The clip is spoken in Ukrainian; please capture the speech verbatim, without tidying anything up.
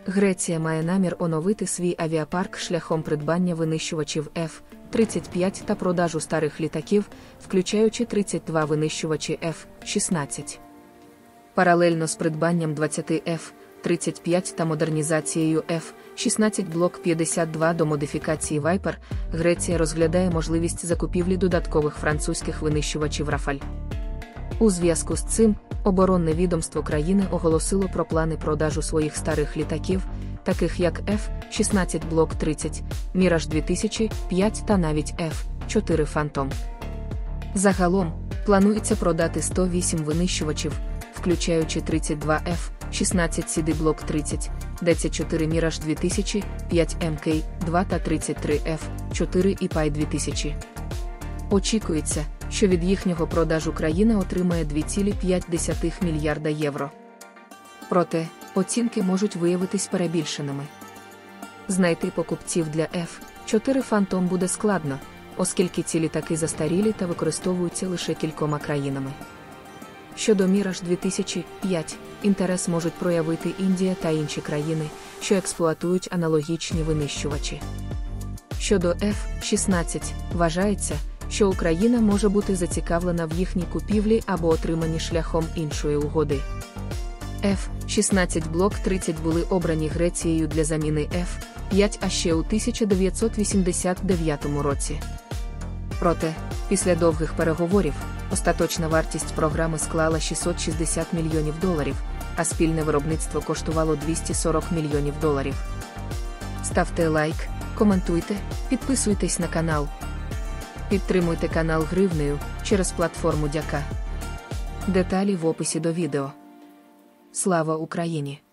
Греція має намір оновити свій авіапарк шляхом придбання винищувачів еф тридцять п'ять та продажу старих літаків, включаючи тридцять два винищувачі еф шістнадцять. Паралельно з придбанням двадцяти еф тридцять п'ять та модернізацією еф шістнадцять блок п'ятдесят два до модифікації Viper, Греція розглядає можливість закупівлі додаткових французьких винищувачів Рафаль. У зв'язку з цим, оборонне відомство країни оголосило про плани продажу своїх старих літаків, таких як еф шістнадцять блок тридцять, Mirage дві тисячі п'ять та навіть еф чотири Phantom. Загалом, планується продати сто вісім винищувачів, включаючи тридцять два еф шістнадцять сі ді блок тридцять, десять чотири Mirage дві тисячі п'ять ем кей два та тридцять три еф чотири і пай дві тисячі. Очікується, що від їхнього продажу країна отримає два цілих п'ять десятих мільярда євро. Проте, оцінки можуть виявитись перебільшеними. Знайти покупців для еф чотири Phantom буде складно, оскільки ці літаки застарілі та використовуються лише кількома країнами. Щодо Mirage дві тисячі п'ять, інтерес можуть проявити Індія та інші країни, що експлуатують аналогічні винищувачі. Щодо еф шістнадцять, вважається, що Україна може бути зацікавлена в їхній купівлі або отриманні шляхом іншої угоди. еф шістнадцять блок тридцять були обрані Грецією для заміни еф п'ять а ще у тисяча дев'ятсот вісімдесят дев'ятому році. Проте, після довгих переговорів, остаточна вартість програми склала шістсот шістдесят мільйонів доларів, а спільне виробництво коштувало двісті сорок мільйонів доларів. Ставте лайк, коментуйте, підписуйтесь на канал. Підтримуйте канал гривнею через платформу Дяка. Деталі в описі до відео. Слава Україні!